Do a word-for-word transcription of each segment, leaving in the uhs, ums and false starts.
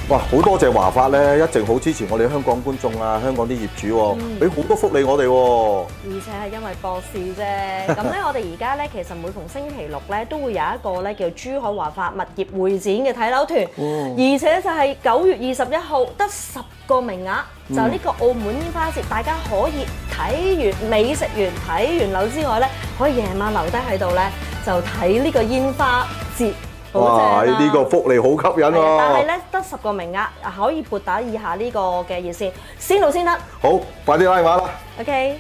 哇！好多謝華發咧，一直好支持我哋香港觀眾啊，香港啲業主喎，俾好多福利我哋喎。 而且係因為博士啫。咁咧，我哋而家咧其實每逢星期六咧都會有一個咧叫珠海華發物業會展嘅睇樓團，而且就係九月二十一號得十個名額，就呢個澳門煙花節，大家可以睇完美食完睇完樓之外咧，可以夜晚留低喺度咧就睇呢個煙花節。 哇！呢個福利好吸引喎。 但係咧得十個名額，可以撥打以下呢個嘅熱線，先到先得。 好，快啲拉電話啦。 OK。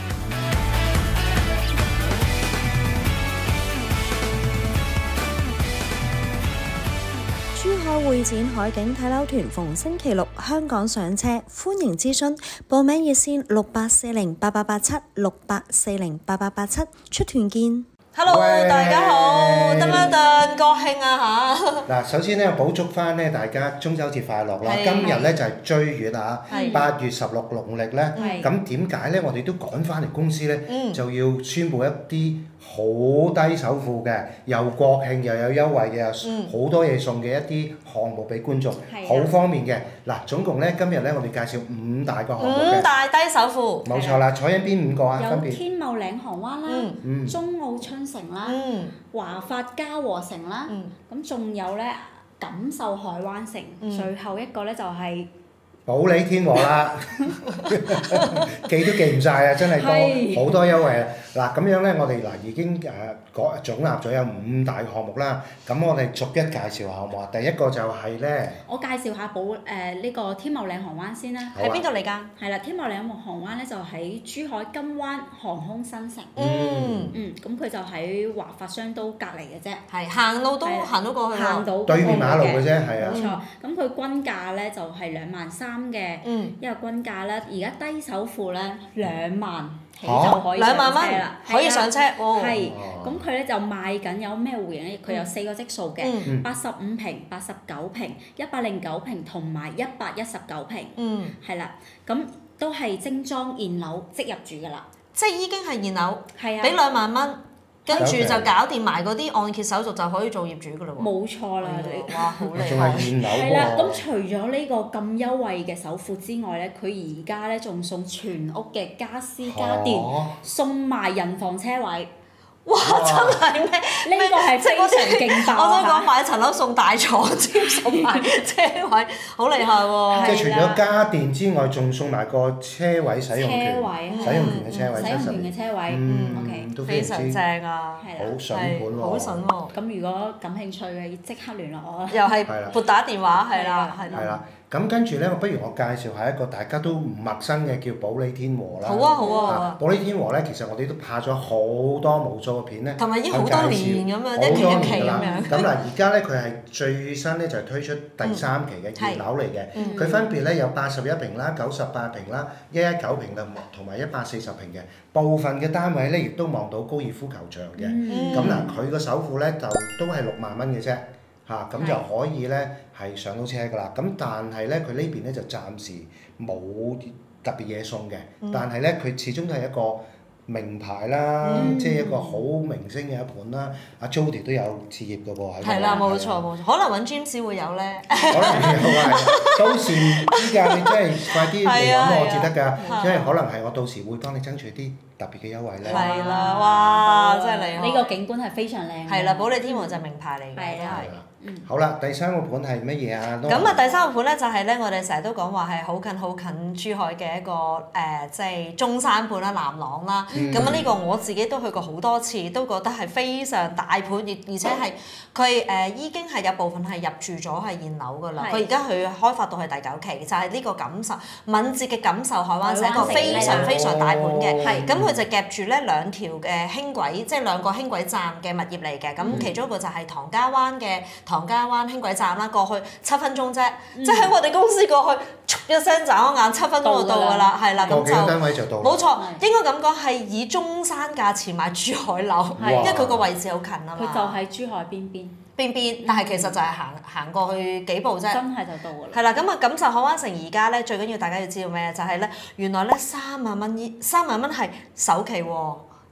珠海會展海景睇樓團逢星期六香港上車，歡迎諮詢報名熱線六八四零八八八七六八四零八八八七，出團見。 Hello， 大家好，噔噔噔，國慶啊嚇！ 嗱，首先咧，補祝翻咧大家中秋節快樂啦！今日咧就係追月啊，八月十六農曆咧，咁點解咧？我哋都趕翻嚟公司咧，就要宣佈一啲好低首付嘅，又國慶又有優惠嘅，好多嘢送嘅一啲項目俾觀眾，好方便嘅。嗱，總共咧今日咧我哋介紹五大個項目嘅。 五大低首付。 冇錯啦，坐喺邊五個啊？分別。 有天茂嶺航灣啦，中澳春城啦，華發嘉禾城啦，咁仲有咧錦繡海灣城，最後一個咧就係保利天和啦，記都記唔晒啊！真係多好多優惠啊！嗱咁樣咧，我哋嗱已經誒講總納咗有五大項目啦。咁我哋逐一介紹下好唔好啊？第一個就係咧， 我介紹下保誒呢個天茂嶺航灣先啦。 喺邊度嚟㗎？ 係啦，天茂嶺航灣咧就喺珠海金灣航空新城。 嗯嗯，咁佢就喺華發商都隔離嘅啫。 係行路都行到過去啦。 行到對面馬路嘅啫，係啊。 冇錯，咁佢均價咧就係兩萬三嘅，一個均價咧，而家低首付咧兩萬起就可以上車啦， 可以上車。 係，咁佢咧就賣緊有咩戶型咧？佢有四個質素嘅，八十五平、八十九平、一百零九平同埋一百一十九平。嗯，係啦，咁都係精裝現樓即入住㗎啦。 即係已經係現樓， 係啊， 俾兩萬蚊。跟住就搞掂埋嗰啲按揭手續就可以做業主㗎啦喎！ 冇錯啦，你哇好厲害！ 仲係現樓喎。 係啦，咁除咗呢個咁優惠嘅首付之外咧，佢而家咧仲送全屋嘅家私家電，送埋人房車位。 哇！真係咩？ 呢個係非常勁爆。 我想講買層樓送大床添，送埋車位，好厲害喎！ 即係除咗家電之外，仲送埋個車位使用權，使用權嘅車位， 使用權嘅車位， 嗯 ，OK， 都非常正啊！ 好筍盤喎， 好筍喎！ 咁如果感興趣嘅，即刻聯絡我啦。 又係撥打電話，係啦，係啦。咁跟住咧，我不如我介紹下一個大家都唔陌生嘅叫保利天和啦。 好啊好啊好啊！ 保利天和咧，其實我哋都拍咗好多無數嘅片咧， 同埋已經好多年咁樣，一期一期咁樣。 咁嗱，而家咧佢係最新咧就係推出第三期嘅熱樓嚟嘅，佢分別咧有八十一平啦、九十八平啦、一一九平啦同埋一百四十平嘅。部分嘅單位咧亦都望到高爾夫球場嘅。咁嗱，佢個首付咧就都係六萬蚊嘅啫。嚇咁、啊、就可以咧係上到車㗎啦，咁但係咧佢呢邊咧就暫時冇特別嘢送嘅，嗯、但係咧佢始終都係一個名牌啦，嗯、即係一個好明星嘅一盤啦。阿 Jody 都有置業㗎喎， 係啦，冇錯冇錯，可能揾 James 會有咧。 可能有啊，到時依家你真係快啲嚟揾我至得㗎，因為可能係我到時會幫你爭取啲特別嘅優惠咧。 係啦，哇！真係厲害。 呢個景觀係非常靚。 係啦，保利天和就係名牌嚟嘅， 係啊。 嗯、好啦，第三個盤係乜嘢啊？ 咁啊，第三個盤咧就係咧，我哋成日都講話係好近好近珠海嘅一個誒，即、呃、係、就是、中山盤啦、南朗啦。咁啊、嗯，呢個我自己都去過好多次，都覺得係非常大盤，而而且係佢誒已經係有部分係入住咗係現樓㗎啦。佢而家去開發到係第九期，就係、是、呢個錦繡敏捷嘅錦繡海灣城，一個非常非常大盤嘅。係、哦。咁佢就夾住咧兩條嘅輕軌，即係兩個輕軌站嘅物業嚟嘅。咁、嗯、其中一個就係唐家灣嘅。唐家灣輕軌站啦，過去七分鐘啫，嗯、即係喺我哋公司過去，一聲眨眼七分鐘就到㗎啦，係啦，咁就單位就到。 冇錯，應該咁講係以中山價錢買珠海樓，因為佢個位置好近啊嘛。 佢就喺珠海邊邊。 邊邊？但係其實就係行行過去幾步啫。 真係就到㗎啦。 係啦，咁啊錦繡海灣城而家咧最緊要大家要知道咩？就係咧原來咧三萬蚊依三萬蚊係首期喎。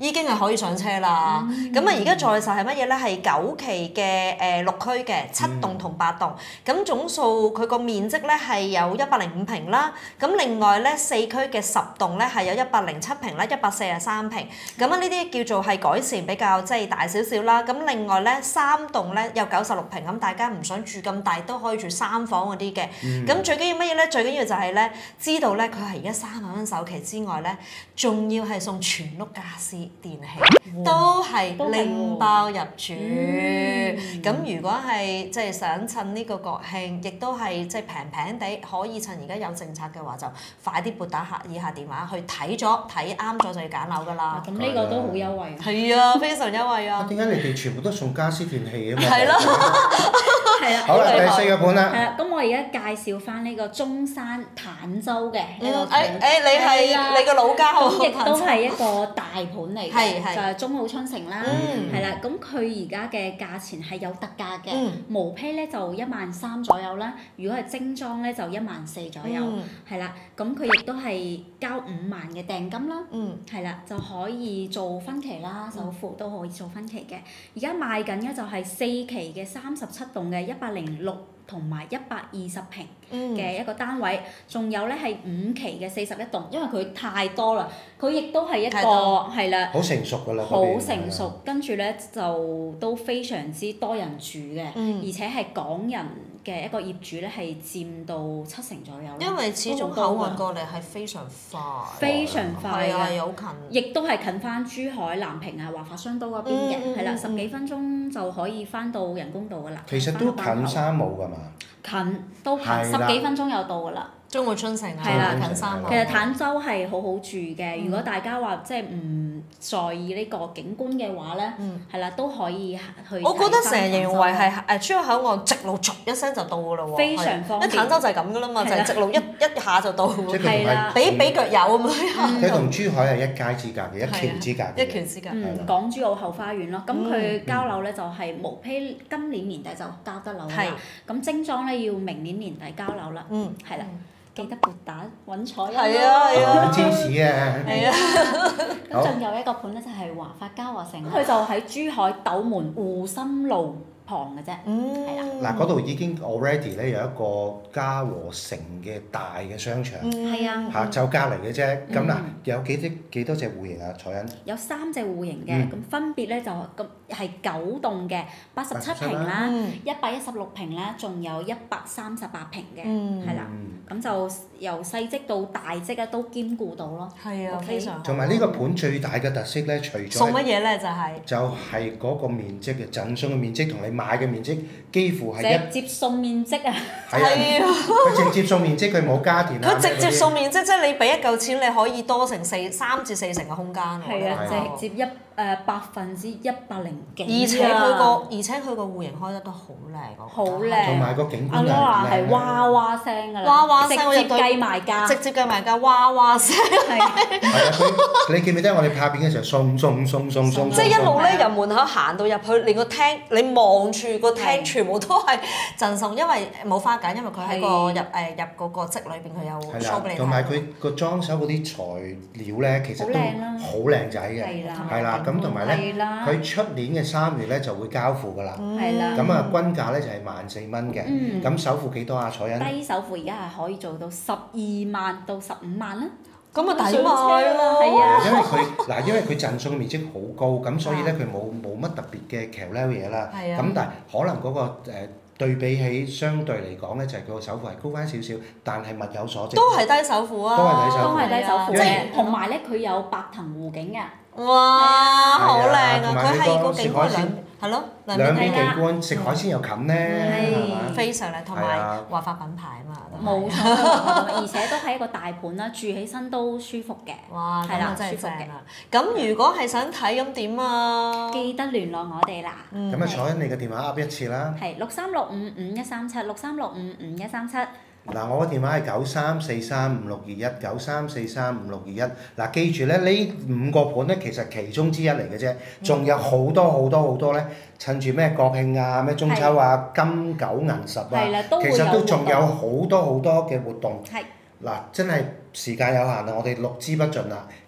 已經係可以上車啦。咁啊、嗯，而家在售係乜嘢咧？係九期嘅誒六區嘅七棟同八棟，咁、嗯、總數佢個面積咧係有一百零五平啦。咁另外咧四區嘅十棟咧係有一百零七平啦，一百四十三平。咁啊呢啲叫做係改善比較即係大少少啦。咁另外咧三棟咧有九十六平，咁大家唔想住咁大都可以住三房嗰啲嘅。咁、嗯、最緊要乜嘢咧？最緊要就係咧知道咧佢係而家三萬蚊首期之外咧，仲要係送全屋家私電器，都係拎包入住。咁、嗯、如果係即係想趁呢個國慶，亦都係即係平平地可以趁而家有政策嘅話，就快啲撥打下以下電話去睇咗，睇啱咗就要揀樓㗎啦。 咁呢、啊、個都好優惠。 係啊，非常優惠啊！ 點解你哋全部都送家私電器啊嘛？ 係咯。 係啦。 好啦，第四個盤啦。 係啦，咁我而家介紹翻呢個中山坦洲嘅一個盤。誒誒、 嗯欸欸，你係、啊、你個老家喎。 咁亦都係一個大盤嚟嘅，就係中澳春城啦。係啦、嗯，咁佢而家嘅價錢係有特價嘅，嗯、毛坯咧就一萬三左右啦。如果係精裝咧就一萬四左右。係啦、嗯，咁佢亦都係交五萬嘅訂金啦。係啦、嗯，就可以做分期啦，首付都可以做分期嘅。而家賣緊嘅就係四期嘅三十七棟嘅一百零六同埋一百二十平嘅一個單位，仲、嗯、有咧係五期嘅四十一棟，因為佢太多啦，佢亦都係一個係啦，好成熟㗎啦， 好成熟，的跟住咧就都非常之多人住嘅，嗯、而且係港人嘅一個業主咧係佔到七成左右。 因為始終口岸過嚟係非常快， 非常快嘅， 係好近， 亦都係近翻珠海、南平啊、華發商都嗰邊嘅，係啦、嗯，十幾分鐘就可以翻到人工島㗎啦。 其實都近三毛㗎嘛。 近都近十幾分鐘有到㗎啦。 中澳春城啊， 係啦， 近三毛。 其實坦洲係好好住嘅，嗯、如果大家話即係唔在意呢個景觀嘅話咧，係啦、嗯、都可以去。我覺得成日認為係誒珠海口岸直路逐一聲就到㗎啦喎。非常方便。一坦洲就係咁㗎啦嘛，就係直路一一下就到。 係啦。 俾俾腳油咁樣。 佢同珠海係一街之隔嘅，一橋之隔嘅。 一橋之隔。 嗯，港珠澳後花園咯，咁佢交樓咧就係毛坯今年年底就交得樓啦。咁精裝咧要明年年底交樓啦。嗯。係啦。記得撥打揾彩欣。 係啊係啊！ 揾芝士啊！ 係啊！咁仲有一個盤咧，就係華發嘉華城，佢就喺珠海斗門湖心路旁嘅啫，係啦。 嗱，嗰度已經 already 咧有一個嘉和城嘅大嘅商場， 係啊， 嚇就隔離嘅啫。咁嗱，有幾啲幾多隻戶型啊？彩欣有三隻戶型嘅，咁分別咧就咁係九棟嘅，八十七平啦，一百一十六平啦，仲有一百三十八平嘅，係啦。咁就由細則到大則啊，都兼顧到咯。 係啊，非常好。 同埋呢個盤最大嘅特色咧，除咗送乜嘢咧，就係就係嗰個面積嘅贈送嘅面積同你買嘅面積幾乎係一直接送面積啊！ 係啊， 佢直接送面積，佢冇加電啊。 佢直接送面積，即係你俾一嚿錢，你可以多成四三至四成嘅空間喎。 係啊，直接一誒百分之一百零幾。 而且佢個而且佢個戶型開得都好靚， 好靚。 同埋個景觀阿 Laura 係哇哇聲㗎啦， 哇哇聲直接計埋價， 直接計埋價，哇哇聲。 係啊， 佢你記唔記得我哋拍片嘅時候送送送送送？ 即係一路咧由門口行到入去，連個廳你望住個廳全部都係贈送，因為冇花架，因為佢喺個入誒入嗰個則裏邊佢有 show 俾你睇。 同埋佢個裝修嗰啲材料咧，其實都好靚仔嘅，係啦。咁同埋咧，佢出年嘅三月咧就會交付㗎啦。 係啦。 咁啊，均價咧就係萬四蚊嘅。咁首付幾多啊？彩欣？ 低首付而家係可以做到十二萬到十五萬啦。 咁啊抵買咯！ 係啊。 因為佢嗱，因為佢贈送嘅面積好高，咁所以咧佢冇冇乜特別嘅橋溜嘢啦。係啊。咁但係可能嗰個誒對比起相對嚟講咧，就係佢個首付係高翻少少，但係物有所值。 都係低首付啊！ 都係低首付。 都係低首付嘅，同埋咧佢有白藤湖景㗎。 哇！好靚啊！佢係個食海鮮， 係咯， 兩邊景觀，食海鮮又近咧，係嘛？ 非常靚，同埋華發品牌啊嘛。 冇錯，而且都係一個大盤啦，住起身都舒服嘅。 哇！咁啊真係正啦。咁如果係想睇咁點啊？ 記得聯絡我哋啦。 咁啊，彩欣你嘅電話噏一次啦。 係六三六五五一三七，六三六五五一三七。 嗱，我個電話係九三四三五六二一，九三四三五六二一。嗱，記住咧，呢五個盤咧，其實其中之一嚟嘅啫，仲有好多好多好多咧，趁住咩國慶啊、咩中秋啊、金九銀十啊，其實都仲有好多好多嘅活動。係。嗱，真係時間有限啦，我哋錄之不盡啦。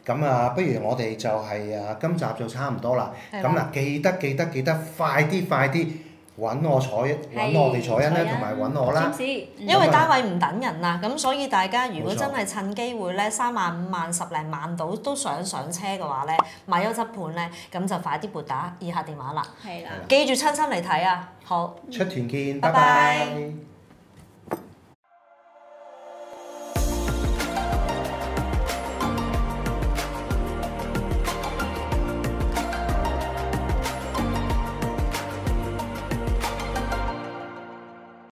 咁啊，不如我哋就係啊，今集就差唔多啦。 係咁嗱，記得記得記得，快啲快啲揾我楚欣，揾我哋楚欣咧，同埋揾我啦。 因為單位唔等人啦，咁所以大家如果冇錯真係趁機會咧，三萬五萬十零萬到都想上車嘅話咧，買優質盤咧，咁就快啲撥打以下電話啦。 係啦。 記住親身嚟睇啊！好。 出團見， 拜拜拜拜。